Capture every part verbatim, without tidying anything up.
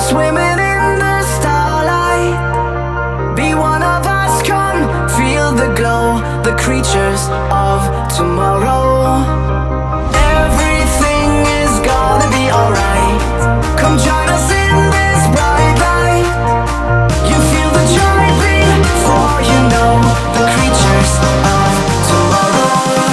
swimming in the starlight. Be one of us, come feel the glow, the creatures of tomorrow. Everything is gonna be alright. Come join us in this bright light. You feel the joy before you know the creatures of tomorrow.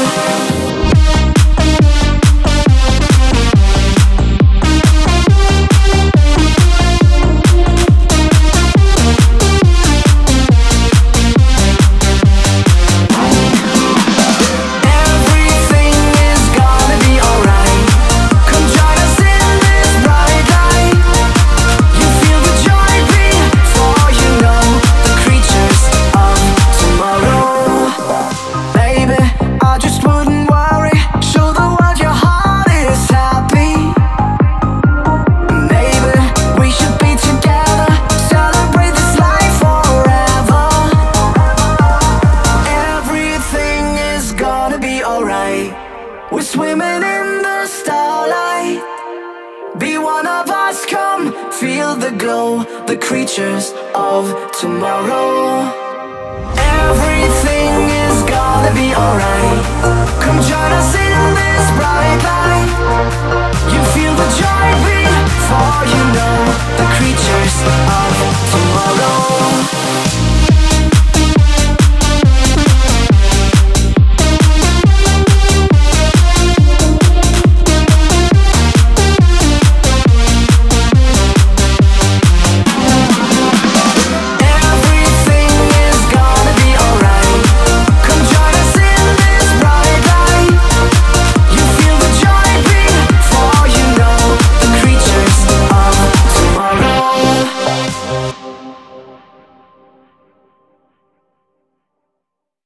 We're swimming in the starlight. Be one of us, come feel the glow, the creatures of tomorrow. Everything is gonna be alright. Come join us in this bright light. You feel the joy before you know the creatures of tomorrow.